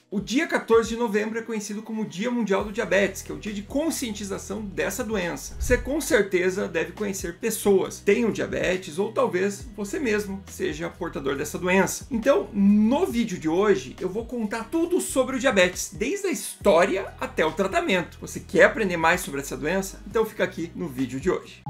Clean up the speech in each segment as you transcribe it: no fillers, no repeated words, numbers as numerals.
O dia 14 de novembro é conhecido como Dia Mundial do Diabetes, que é o dia de conscientização dessa doença. Você com certeza deve conhecer pessoas que tenham diabetes ou talvez você mesmo seja portador dessa doença. Então, no vídeo de hoje, eu vou contar tudo sobre o diabetes, desde a história até o tratamento. Você quer aprender mais sobre essa doença? Então fica aqui no vídeo de hoje.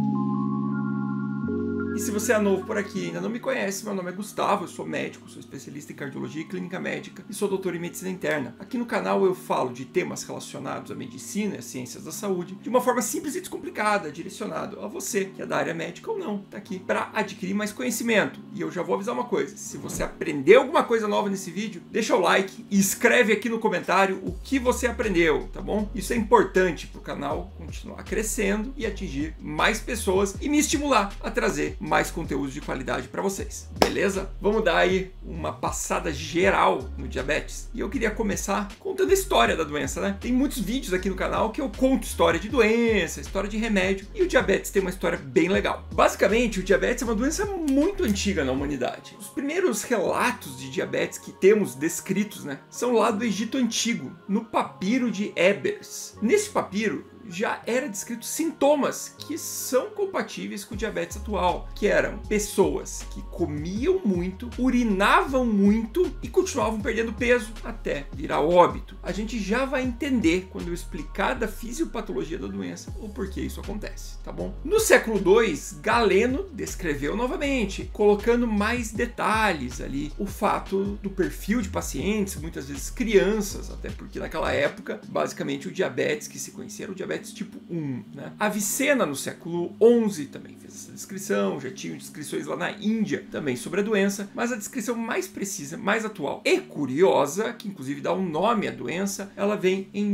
E se você é novo por aqui e ainda não me conhece, meu nome é Gustavo, eu sou médico, sou especialista em cardiologia e clínica médica e sou doutor em medicina interna. Aqui no canal eu falo de temas relacionados à medicina e às ciências da saúde de uma forma simples e descomplicada, direcionado a você que é da área médica ou não, tá aqui para adquirir mais conhecimento. E eu já vou avisar uma coisa, se você aprendeu alguma coisa nova nesse vídeo, deixa o like e escreve aqui no comentário o que você aprendeu, tá bom? Isso é importante para o canal continuar crescendo e atingir mais pessoas e me estimular a trazer mais conteúdo de qualidade para vocês, beleza? Vamos dar aí uma passada geral no diabetes. E eu queria começar contando a história da doença, né? Tem muitos vídeos aqui no canal que eu conto história de doença, história de remédio, e o diabetes tem uma história bem legal. Basicamente, o diabetes é uma doença muito antiga na humanidade. Os primeiros relatos de diabetes que temos descritos, né, são lá do Egito Antigo, no papiro de Ebers. Nesse papiro, já era descrito sintomas que são compatíveis com o diabetes atual, que eram pessoas que comiam muito, urinavam muito e continuavam perdendo peso até virar óbito. A gente já vai entender quando eu explicar da fisiopatologia da doença o porquê isso acontece, tá bom? No século II, Galeno descreveu novamente, colocando mais detalhes ali, o fato do perfil de pacientes, muitas vezes crianças, até porque naquela época, basicamente o diabetes que se conhecia era o diabetes tipo 1, né? Avicena no século XI também fez essa descrição, já tinham descrições lá na Índia também sobre a doença, mas a descrição mais precisa, mais atual e curiosa, que inclusive dá um nome à doença, ela vem em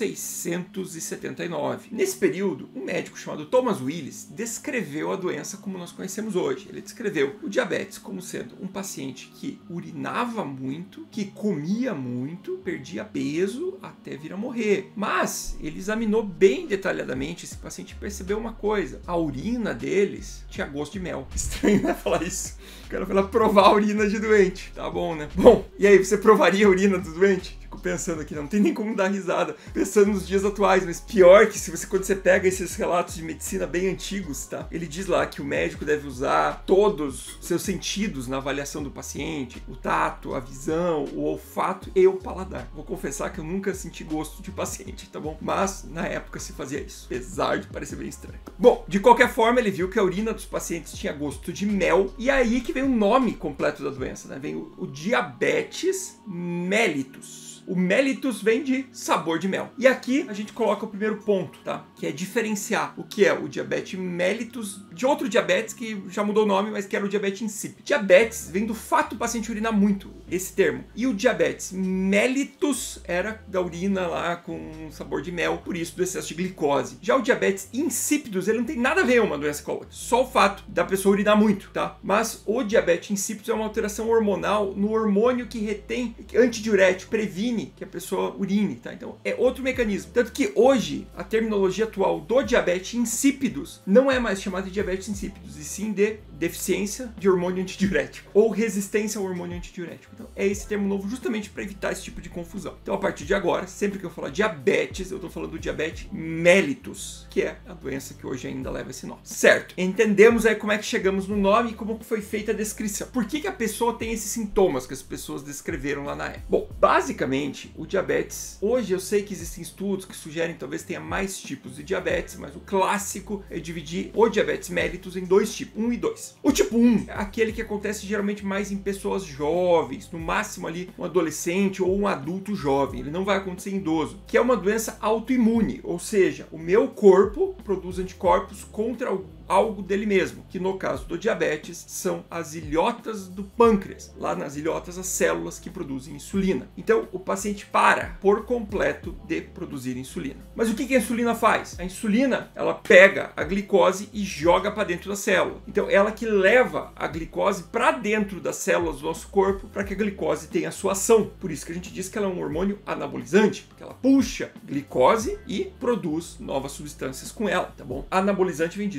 1679. Nesse período, um médico chamado Thomas Willis descreveu a doença como nós conhecemos hoje. Ele descreveu o diabetes como sendo um paciente que urinava muito, que comia muito, perdia peso até vir a morrer. Mas ele examinou bem detalhadamente esse paciente, percebeu uma coisa: a urina deles tinha gosto de mel. Estranho, né, falar isso. O cara foi lá provar a urina de doente, tá bom, né? Bom, e aí, você provaria a urina do doente? Fico pensando aqui, não tem nem como dar risada, pensando nos dias atuais, mas pior que quando você pega esses relatos de medicina bem antigos, tá? Ele diz lá que o médico deve usar todos os seus sentidos na avaliação do paciente: o tato, a visão, o olfato e o paladar. Vou confessar que eu nunca senti gosto de paciente, tá bom? Mas na época se fazia isso, apesar de parecer bem estranho. Bom, de qualquer forma, ele viu que a urina dos pacientes tinha gosto de mel, e aí que vem o nome completo da doença, né? Vem o diabetes mellitus. O mellitus vem de sabor de mel. E aqui a gente coloca o primeiro ponto, tá? Que é diferenciar o que é o diabetes mellitus de outro diabetes que já mudou o nome, mas que era o diabetes insípido. Diabetes vem do fato do paciente urinar muito, esse termo. E o diabetes mellitus era da urina lá com sabor de mel, por isso do excesso de glicose. Já o diabetes insípidos, ele não tem nada a ver uma doença com a outra. Só o fato da pessoa urinar muito, tá? Mas o diabetes insípidos é uma alteração hormonal no hormônio que retém antidiurético, previne que a pessoa urine, tá? Então é outro mecanismo. Tanto que hoje a terminologia atual do diabetes insípidos não é mais chamada de diabetes insípidos, e sim de deficiência de hormônio antidiurético ou resistência ao hormônio antidiurético. Então é esse termo novo justamente para evitar esse tipo de confusão. Então a partir de agora, sempre que eu falar diabetes, eu estou falando do diabetes mellitus, que é a doença que hoje ainda leva esse nome. Certo? Entendemos aí como é que chegamos no nome e como foi feita a descrição. Por que a pessoa tem esses sintomas que as pessoas descreveram lá na época? Bom, basicamente o diabetes, hoje eu sei que existem estudos que sugerem talvez tenha mais tipos de diabetes, mas o clássico é dividir o diabetes mellitus em dois tipos, 1 e 2. O tipo 1 é aquele que acontece geralmente mais em pessoas jovens, no máximo ali um adolescente ou um adulto jovem, ele não vai acontecer em idoso, que é uma doença autoimune, ou seja, o meu corpo produz anticorpos contra algo dele mesmo, que no caso do diabetes são as ilhotas do pâncreas, lá nas ilhotas as células que produzem insulina. Então o paciente para por completo de produzir insulina. Mas o que a insulina faz? A insulina, ela pega a glicose e joga para dentro da célula. Então ela que leva a glicose para dentro das células do nosso corpo para que a glicose tenha a sua ação. Por isso que a gente diz que ela é um hormônio anabolizante, porque ela puxa glicose e produz novas substâncias com ela, tá bom? Anabolizante vem disso, tá? De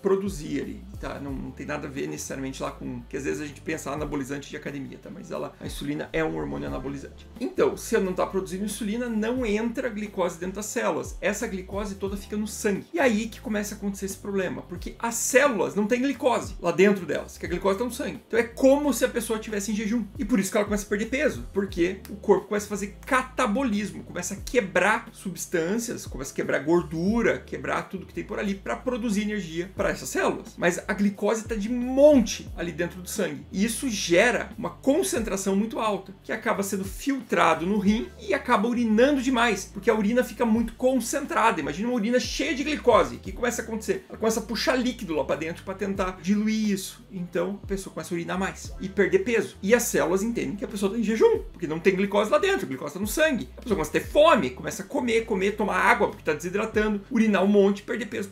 produzir ali, tá? Não tem nada a ver necessariamente lá com... que às vezes a gente pensa anabolizante de academia, tá? Mas a insulina é um hormônio anabolizante. Então, se eu não tá produzindo insulina, não entra glicose dentro das células. Essa glicose toda fica no sangue. E aí que começa a acontecer esse problema, porque as células não têm glicose lá dentro delas, que a glicose tá no sangue. Então é como se a pessoa estivesse em jejum. E por isso que ela começa a perder peso, porque o corpo começa a fazer catabolismo, começa a quebrar substâncias, começa a quebrar gordura, quebrar tudo que tem por ali para produzir energia para essas células. Mas a glicose está de monte ali dentro do sangue. E isso gera uma concentração muito alta, que acaba sendo filtrado no rim e acaba urinando demais, porque a urina fica muito concentrada. Imagina uma urina cheia de glicose. O que começa a acontecer? Ela começa a puxar líquido lá para dentro para tentar diluir isso. Então a pessoa começa a urinar mais e perder peso. E as células entendem que a pessoa está em jejum, porque não tem glicose lá dentro, a glicose está no sangue. A pessoa começa a ter fome, começa a comer, tomar água porque está desidratando, urinar um monte, perder peso.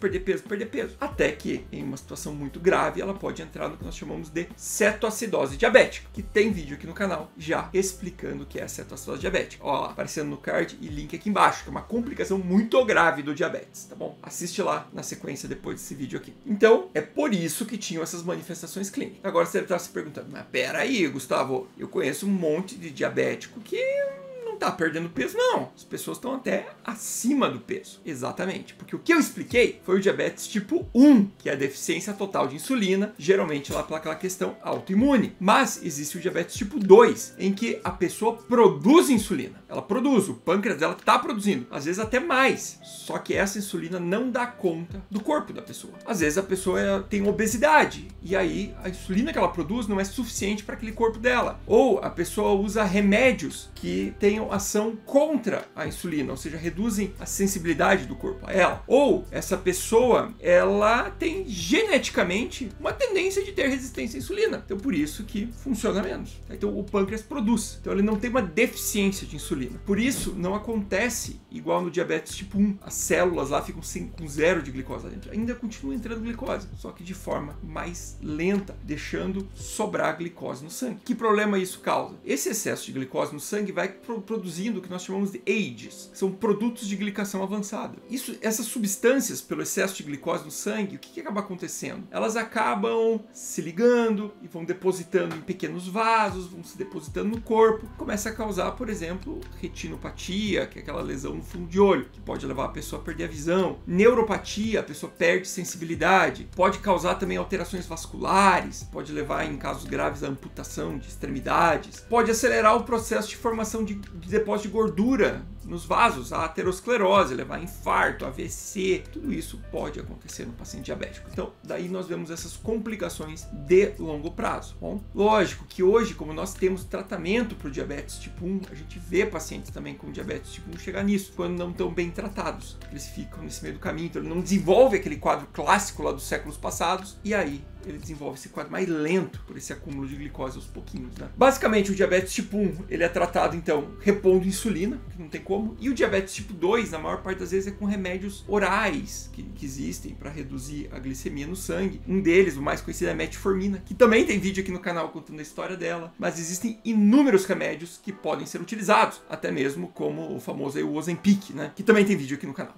Até que, em uma situação muito grave, ela pode entrar no que nós chamamos de cetoacidose diabética, que tem vídeo aqui no canal já explicando o que é a cetoacidose diabética. Ó, lá, aparecendo no card e link aqui embaixo, que é uma complicação muito grave do diabetes, tá bom? Assiste lá na sequência depois desse vídeo aqui. Então, é por isso que tinham essas manifestações clínicas. Agora você deve estar se perguntando, mas peraí, Gustavo, eu conheço um monte de diabético que não tá perdendo peso, não. As pessoas estão até acima do peso. Exatamente. Porque o que eu expliquei foi o diabetes tipo 1, que é a deficiência total de insulina, geralmente lá pela aquela questão autoimune. Mas existe o diabetes tipo 2, em que a pessoa produz insulina. Ela produz, o pâncreas dela está produzindo, às vezes até mais. Só que essa insulina não dá conta do corpo da pessoa. Às vezes a pessoa tem obesidade, e aí a insulina que ela produz não é suficiente para aquele corpo dela. Ou a pessoa usa remédios que tenham ação contra a insulina, ou seja, reduzem a sensibilidade do corpo a ela. Ou essa pessoa, ela tem geneticamente uma tendência de ter resistência à insulina. Então por isso que funciona menos. Então o pâncreas produz. Então ele não tem uma deficiência de insulina. Por isso não acontece igual no diabetes tipo 1. As células lá ficam com zero de glicose lá dentro. Ainda continua entrando glicose, só que de forma mais lenta, deixando sobrar glicose no sangue. Que problema isso causa? Esse excesso de glicose no sangue vai produzindo o que nós chamamos de AGEs, são produtos de glicação avançada. Essas substâncias, pelo excesso de glicose no sangue, o que acaba acontecendo? Elas acabam se ligando e vão depositando em pequenos vasos, vão se depositando no corpo, começa a causar, por exemplo, retinopatia, que é aquela lesão no fundo de olho, que pode levar a pessoa a perder a visão. Neuropatia, a pessoa perde sensibilidade. Pode causar também alterações vasculares, pode levar, em casos graves, a amputação de extremidades. Pode acelerar o processo de formação de depósito de gordura nos vasos, a aterosclerose, levar a infarto, AVC, tudo isso pode acontecer no paciente diabético. Então, daí nós vemos essas complicações de longo prazo. Bom, lógico que hoje, como nós temos tratamento para o diabetes tipo 1, a gente vê pacientes também com diabetes tipo 1 chegar nisso, quando não estão bem tratados. Eles ficam nesse meio do caminho, então ele não desenvolve aquele quadro clássico lá dos séculos passados, e aí ele desenvolve esse quadro mais lento por esse acúmulo de glicose aos pouquinhos, né? Basicamente, o diabetes tipo 1, ele é tratado, então, repondo insulina, que não tem como, e o diabetes tipo 2, na maior parte das vezes, é com remédios orais que existem para reduzir a glicemia no sangue. Um deles, o mais conhecido, é a metformina, que também tem vídeo aqui no canal contando a história dela, mas existem inúmeros remédios que podem ser utilizados, até mesmo como o famoso aí, o Ozempic, né? Que também tem vídeo aqui no canal.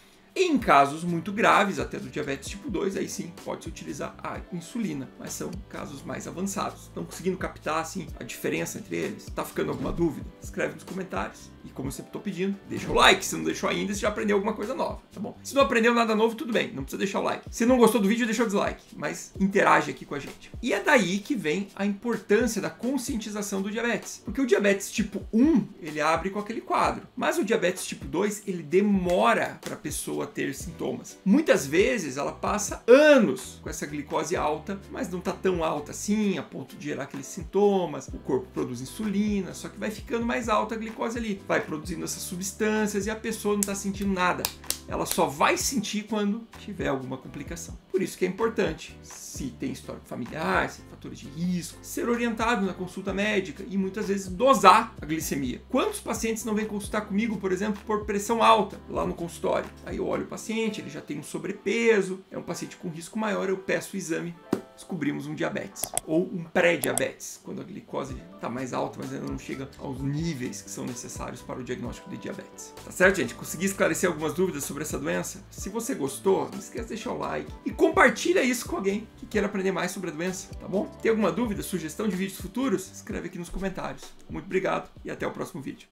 Em casos muito graves, até do diabetes tipo 2, aí sim pode-se utilizar a insulina, mas são casos mais avançados. Estão conseguindo captar assim, a diferença entre eles? Tá ficando alguma dúvida? Escreve nos comentários. E como eu sempre estou pedindo, deixa o like. Se não deixou ainda, você já aprendeu alguma coisa nova, tá bom? Se não aprendeu nada novo, tudo bem, não precisa deixar o like. Se não gostou do vídeo, deixa o dislike, mas interage aqui com a gente. E é daí que vem a importância da conscientização do diabetes. Porque o diabetes tipo 1, ele abre com aquele quadro, mas o diabetes tipo 2, ele demora para a pessoa ter sintomas. Muitas vezes ela passa anos com essa glicose alta, mas não tá tão alta assim, a ponto de gerar aqueles sintomas. O corpo produz insulina, só que vai ficando mais alta a glicose ali. Vai produzindo essas substâncias e a pessoa não está sentindo nada. Ela só vai sentir quando tiver alguma complicação. Por isso que é importante, se tem histórico familiar, se tem fatores de risco, ser orientado na consulta médica e muitas vezes dosar a glicemia. Quantos pacientes não vêm consultar comigo, por exemplo, por pressão alta lá no consultório? Aí eu olho o paciente, ele já tem um sobrepeso, é um paciente com risco maior, eu peço o exame descobrimos um diabetes ou um pré-diabetes, quando a glicose está mais alta, mas ainda não chega aos níveis que são necessários para o diagnóstico de diabetes. Tá certo, gente? Consegui esclarecer algumas dúvidas sobre essa doença? Se você gostou, não esquece de deixar o like e compartilha isso com alguém que queira aprender mais sobre a doença, tá bom? Tem alguma dúvida, sugestão de vídeos futuros? Escreve aqui nos comentários. Muito obrigado e até o próximo vídeo.